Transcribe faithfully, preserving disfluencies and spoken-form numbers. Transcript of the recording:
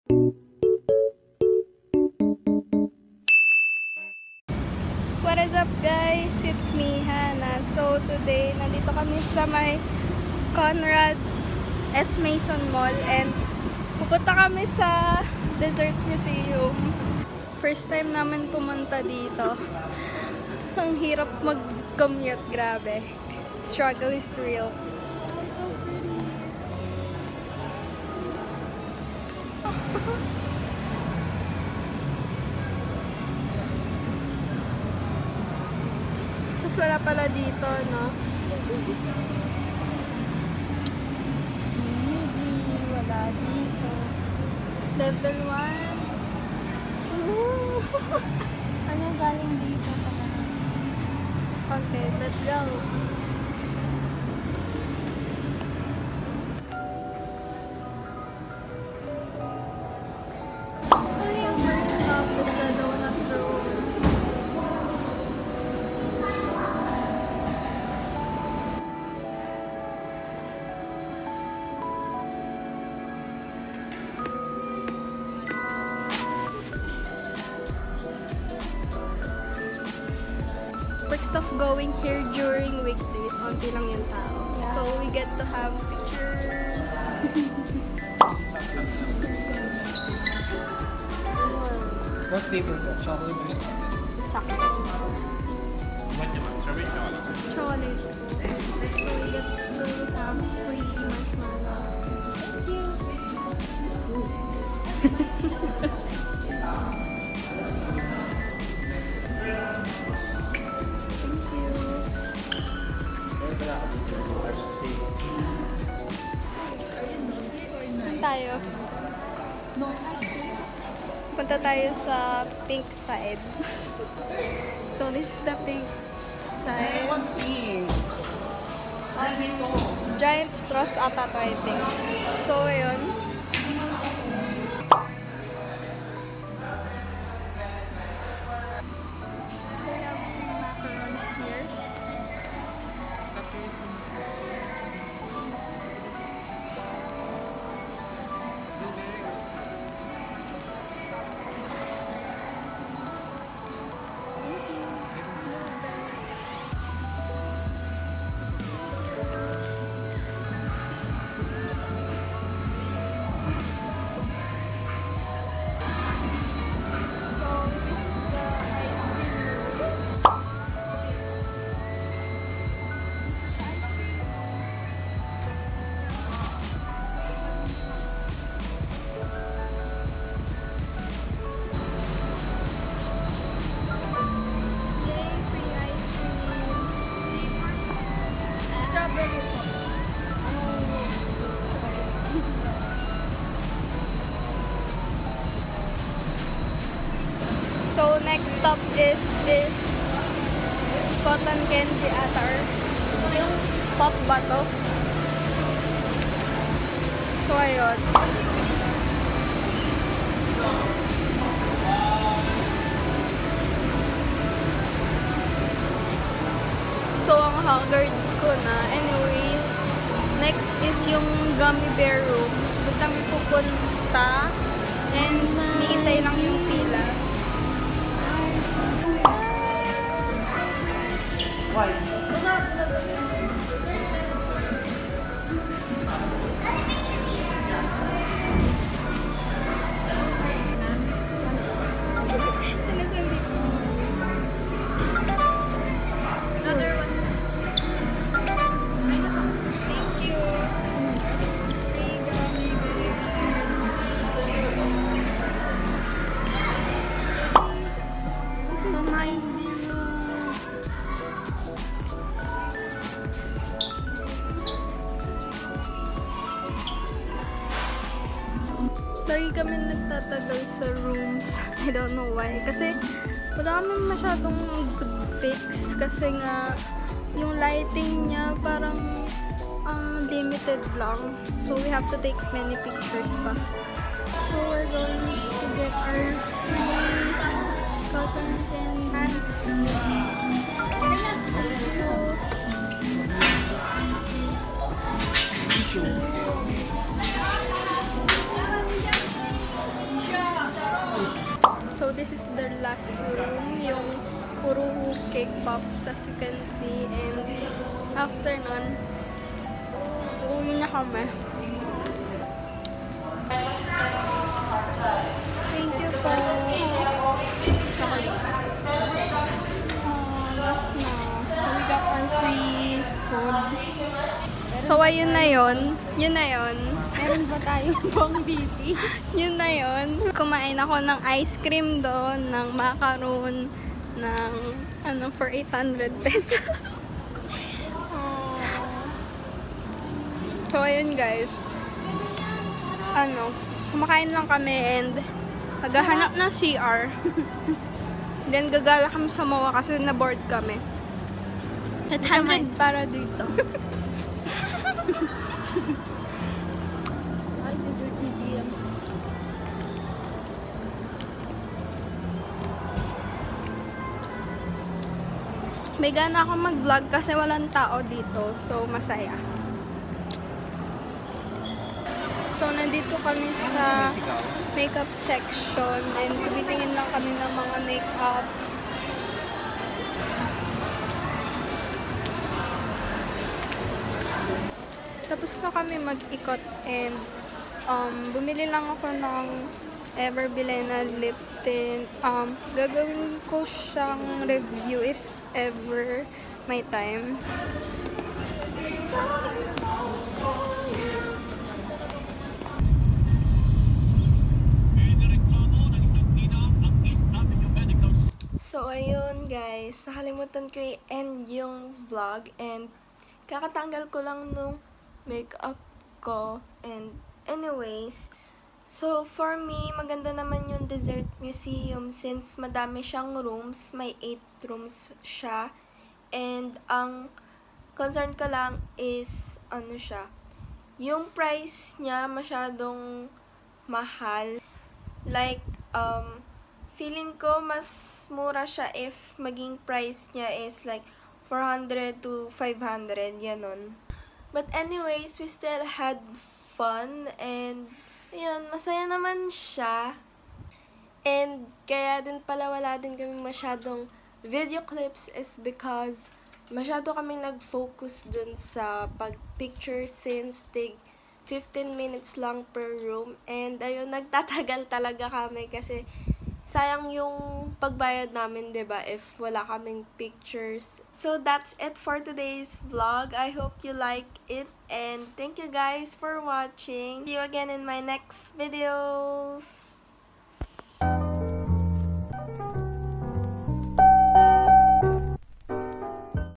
What is up guys? It's me, Hannah. So today, nandito kami sa may Conrad S. Mason Mall and pupunta kami sa Dessert Museum. First time namin pumunta dito. Ang hirap mag-commute, grabe. Struggle is real. It's so pretty. Tapos wala pala dito, no? Gigi, wala dito. Level one. Ano galing dito? Okay, let's go. So first stop is the Donut Room. Perks of going here during weekdays, onti lang yung tao. Yeah. So we get to have pictures. What flavor po? Chocolate or strawberry? Chocolate. What naman? Strawberry chocolate? Chocolate. So we get to have free marshmallow. Thank you. Saan tayo? Punta tayo sa pink side. So this is the pink side. One pink! Um, giant straws ata to, I think. So ayun. So we have macarons here. So next stop is this cotton candy atar. Yung pop ba to? So ayun. So ang haggard ko na. Anyways, next is yung gummy bear room. Doon kami pupunta. And niintay lang yung pila. Why? Another one. Thank you. This is my lagi kami nagtatagal sa rooms. I don't know why. Kasi wala kami masyadong good pics. Kasi nga, yung lighting niya parang um, limited lang. So we have to take many pictures pa. So we're going to get our cotton candy. this is their last room, yung puro cake pops as you can see. And after nun, uuwi na kami. Thank you po. Oh, last na. So we got our free food. So ayun na yun. Yun na yun. Meron ba tayo pang B P? Yun na yun. Kumain ako ng ice cream doon, ng macaron, ng ano, for eight hundred pesos. So, ayun guys. Ano, kumakain lang kami and naghahanap ng C R. Then, gagala kami sa M O A kasi na-board kami. eight hundred para dito. Ay, Dessert Museum. May gana ako mag-vlog kasi walang tao dito. So, masaya. So, nandito kami sa makeup section and tumitingin lang kami ng mga makeups. Tapos na kami mag-ikot and um, bumili lang ako ng Everbilena lip tint. Um, gagawin ko siyang review if ever may time. So, ayun guys, nakalimutan ko i-end yung vlog and kakatanggal ko lang nung makeup ko. And anyways, so for me, maganda naman yung Dessert Museum since madami siyang rooms, may eight rooms siya. And ang concern ko lang is, ano siya, yung price niya masyadong mahal. Like, um, feeling ko mas mura siya if maging price niya is like four hundred to five hundred, yanon. But anyways, we still had fun and ayun, masaya naman siya. And kaya din pala wala din kami masyadong video clips is because masyado kami nag-focus dun sa pag-picture since tig fifteen minutes lang per room. And ayun, nagtatagal talaga kami kasi sayang yung pagbayad namin, diba, if wala kaming pictures. So, that's it for today's vlog. I hope you like it. And thank you guys for watching. See you again in my next videos.